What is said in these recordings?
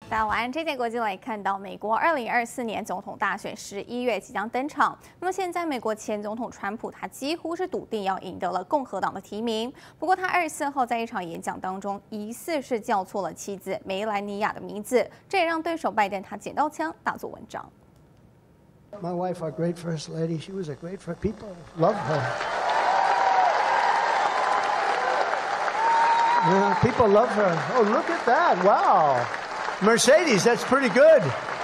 大家晚安。这节国际来看到，美国2024年总统大选11月即将登场。那么现在，美国前总统川普他几乎是笃定要赢得了共和党的提名。不过他24号在一场演讲当中，疑似是叫错了妻子梅兰妮亚的名字，这也让对手拜登他捡到枪，大做文章。 My wife, our great first lady, she was a great for people. Love her. Yeah, people love her. Oh, look at that! Wow. Mercedes, that's pretty good.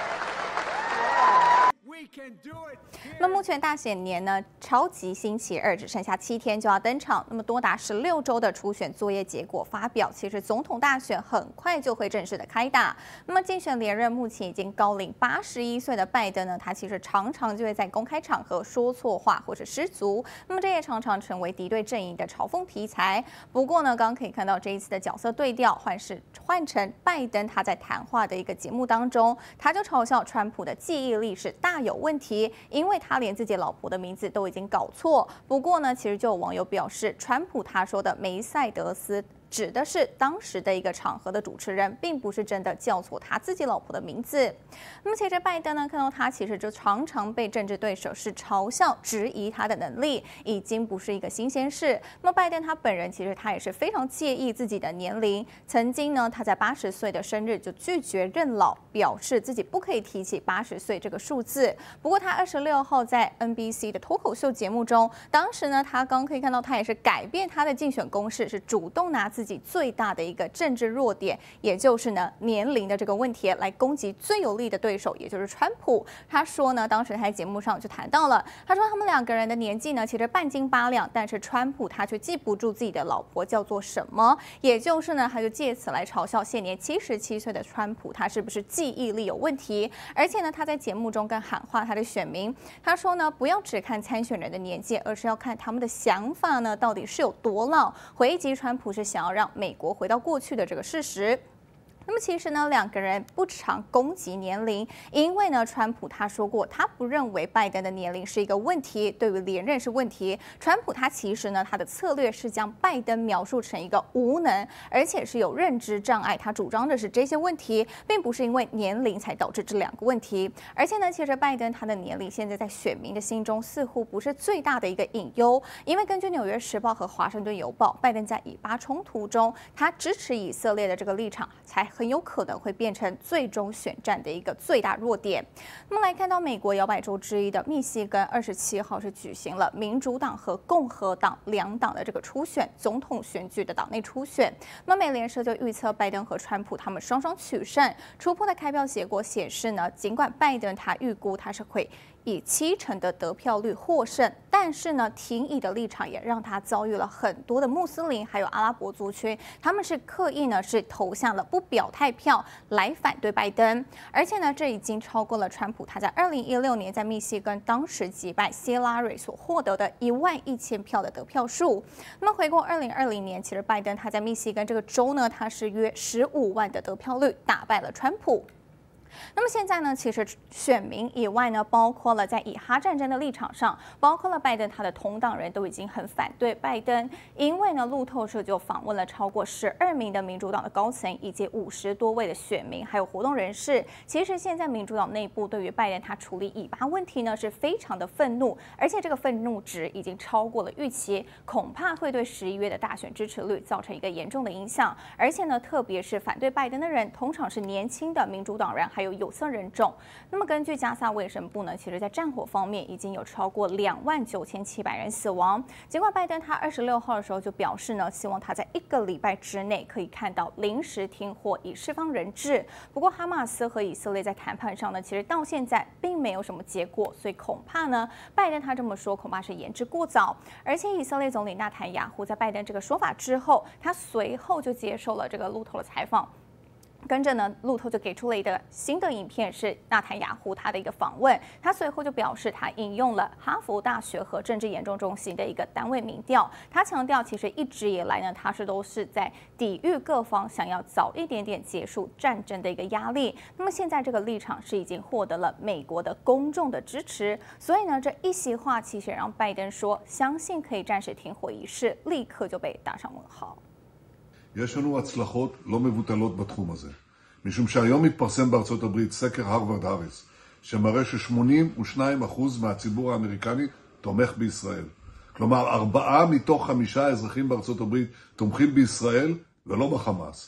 那么目前大选年呢，超级星期二只剩下7天就要登场。那么多达16周的初选作业结果发表，其实总统大选很快就会正式的开打。那么竞选连任目前已经高龄81岁的拜登呢，他其实常常就会在公开场合说错话或者失足。那么这也常常成为敌对阵营的嘲讽题材。不过呢，刚刚可以看到这一次的角色对调换成拜登他在谈话的一个节目当中，他就嘲笑川普的记忆力是大有问题，因为他连自己老婆的名字都已经搞错。不过呢，其实就有网友表示，川普他说的梅赛德斯指的是当时的一个场合的主持人，并不是真的叫错他自己老婆的名字。那么，其实拜登呢，看到他其实就常常被政治对手是嘲笑、质疑他的能力，已经不是一个新鲜事。那么，拜登他本人其实他也是非常介意自己的年龄。曾经呢，他在80岁的生日就拒绝认老，表示自己不可以提起80岁这个数字。不过，他26号在 NBC 的脱口秀节目中，当时呢，他刚可以看到他也是改变他的竞选公式，是主动拿自己最大的一个政治弱点，也就是呢年龄的这个问题来攻击最有力的对手，也就是川普。他说呢，当时他在节目上就谈到了，他说他们2个人的年纪呢其实半斤八两，但是川普他却记不住自己的老婆叫做什么，也就是呢他就借此来嘲笑现年77岁的川普，他是不是记忆力有问题？而且呢他在节目中跟喊话他的选民，他说呢不要只看参选人的年纪，而是要看他们的想法呢到底是有多老。回击川普是想要让美国回到过去的这个事实。那么其实呢，2个人不常攻击年龄，因为呢，川普他说过，他不认为拜登的年龄是一个问题，对于连任是问题。川普他其实呢，他的策略是将拜登描述成一个无能，而且是有认知障碍。他主张的是这些问题，并不是因为年龄才导致这2个问题。而且呢，其实拜登他的年龄现在在选民的心中似乎不是最大的一个隐忧，因为根据《纽约时报》和《华盛顿邮报》，拜登在以巴冲突中，他支持以色列的这个立场才很有可能会变成最终选战的一个最大弱点。那么来看到美国摇摆州之一的密西根27号是举行了民主党和共和党2党的这个初选总统选举的党内初选。那么美联社就预测拜登和川普他们双双取胜。初步的开票结果显示呢，尽管拜登他预估他是会以70%的得票率获胜，但是呢，挺以的立场也让他遭遇了很多的穆斯林还有阿拉伯族群，他们是刻意呢是投下了不表态票来反对拜登，而且呢，这已经超过了川普他在2016年在密西根当时击败希拉蕊所获得的11000票的得票数。那么回顾2020年，其实拜登他在密西根这个州呢，他是约15万的得票率打败了川普。那么现在呢，其实选民以外呢，包括了在以哈战争的立场上，包括了拜登他的同党人都已经很反对拜登，因为呢，路透社就访问了超过12名的民主党的高层以及50多位的选民还有活动人士。其实现在民主党内部对于拜登他处理以巴问题呢是非常的愤怒，而且这个愤怒值已经超过了预期，恐怕会对11月的大选支持率造成一个严重的影响。而且呢，特别是反对拜登的人，通常是年轻的民主党人还有色人种。那么根据加萨卫生部呢，其实在战火方面已经有超过29700人死亡。尽管拜登他26号的时候就表示呢，希望他在1个礼拜之内可以看到临时停火以释放人质。不过哈马斯和以色列在谈判上呢，其实到现在并没有什么结果，所以恐怕呢，拜登他这么说恐怕是言之过早。而且以色列总理纳坦雅胡在拜登这个说法之后，他随后就接受了这个路透的采访。跟着呢，路透就给出了一个新的影片，是纳坦雅胡他的一个访问。他随后就表示，他引用了哈佛大学和政治研究中心的一个单位民调。他强调，其实一直以来呢，他都是在抵御各方想要早一点点结束战争的一个压力。那么现在这个立场是已经获得了美国的公众的支持，所以呢，这一席话其实让拜登说相信可以暂时停火一事，立刻就被打上问号。 יש לנו הצלחות לא מבוטלות בתחום הזה. משום שהיום מתפרסם בארצות הברית סקר הרווארד האריס, שמראה ש82% מהציבור האמריקני תומך בישראל. כלומר, 4 מתוך 5 אזרחים בארצות הברית תומכים בישראל ולא בחמאס.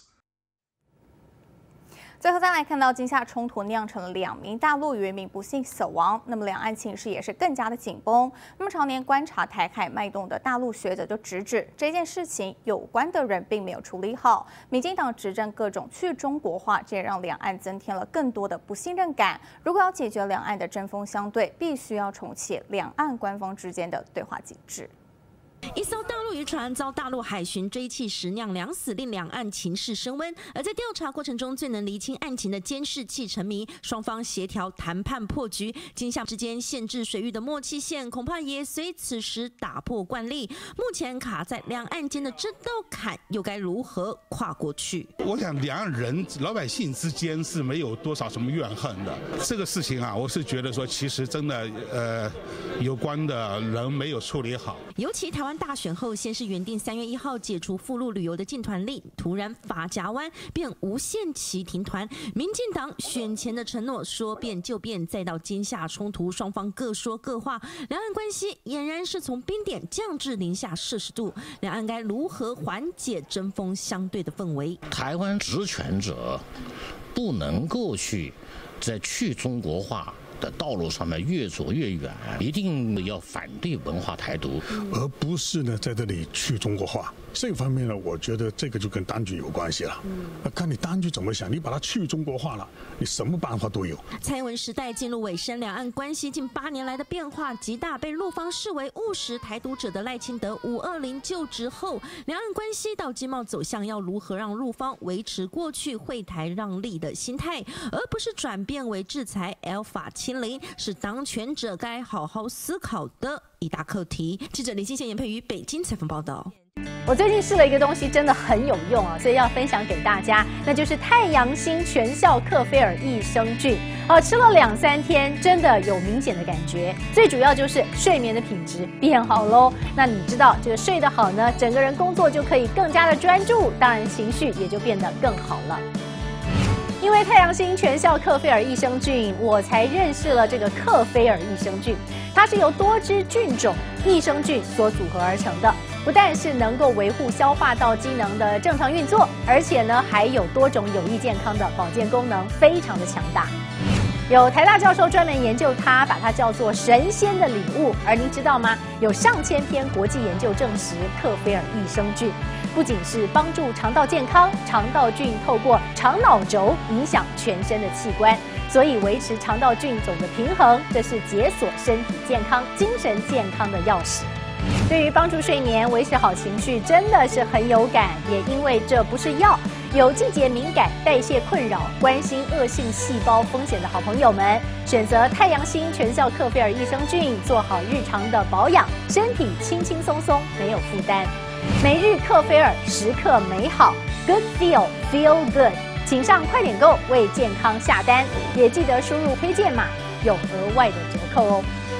最后再来看到今夏冲突酿成了2名大陆渔民不幸死亡，那么两岸情势也是更加的紧绷。那么常年观察台海脉动的大陆学者就直指这件事情有关的人并没有处理好，民进党执政各种去中国化，这也让两岸增添了更多的不信任感。如果要解决两岸的针锋相对，必须要重启两岸官方之间的对话机制。 一艘大陆渔船遭大陆海巡追缉时酿2死，令两岸情势升温。而在调查过程中，最能厘清案情的监视器沉迷，双方协调谈判破局。今夏之间限制水域的默契线，恐怕也随此时打破惯例。目前卡在两岸间的这道坎，又该如何跨过去？ 我想两岸人老百姓之间是没有多少什么怨恨的。这个事情啊，我是觉得说，其实真的有关的人没有处理好， 尤其台湾大选后，先是原定3月1号解除赴陆旅游的禁团令，突然法夹弯，便无限期停团。民进党选前的承诺说变就变，再到今夏冲突，双方各说各话，两岸关系俨然是从冰点降至零下摄氏度。两岸该如何缓解针锋相对的氛围？ 台湾执权者不能够在去中国化的道路上面越走越远，一定要反对文化台独， 而不是呢在这里去中国化。这方面呢，我觉得这个就跟当局有关系了。看你当局怎么想，你把它去中国化了，你什么办法都有。 蔡英文时代进入尾声，两岸关系近8年来的变化极大，被陆方视为务实台独者的赖清德520就职后，两岸关系到经贸走向要如何让陆方维持过去惠台让利的心态，而不是转变为制裁 L 法清零，是当权者该好好思考的一大课题。记者林欣贤、严佩瑜北京采访报道。 我最近试了一个东西，真的很有用啊，所以要分享给大家，那就是太阳星全效克菲尔益生菌。吃了2-3天，真的有明显的感觉。最主要就是睡眠的品质变好喽。那你知道这个睡得好呢，整个人工作就可以更加的专注，当然情绪也就变得更好了。因为太阳星全效克菲尔益生菌，我才认识了这个克菲尔益生菌。它是由多支菌种益生菌所组合而成的，不但是能够维护消化道机能的正常运作，而且呢还有多种有益健康的保健功能，非常的强大。有台大教授专门研究它，把它叫做神仙的礼物。而您知道吗？有上千篇国际研究证实，克菲尔益生菌不仅是帮助肠道健康，肠道菌透过肠脑轴影响全身的器官，所以维持肠道菌种的平衡，这是解锁身体健康、精神健康的钥匙。对于帮助睡眠、维持好情绪，真的是很有感。也因为这不是药，有季节敏感、代谢困扰、关心恶性细胞风险的好朋友们，选择太阳星全效克菲尔益生菌，做好日常的保养，身体轻轻松松，没有负担。每日克菲尔，时刻美好 ，Good Feel Feel Good， 请上快点购为健康下单，也记得输入推荐码，有额外的折扣哦。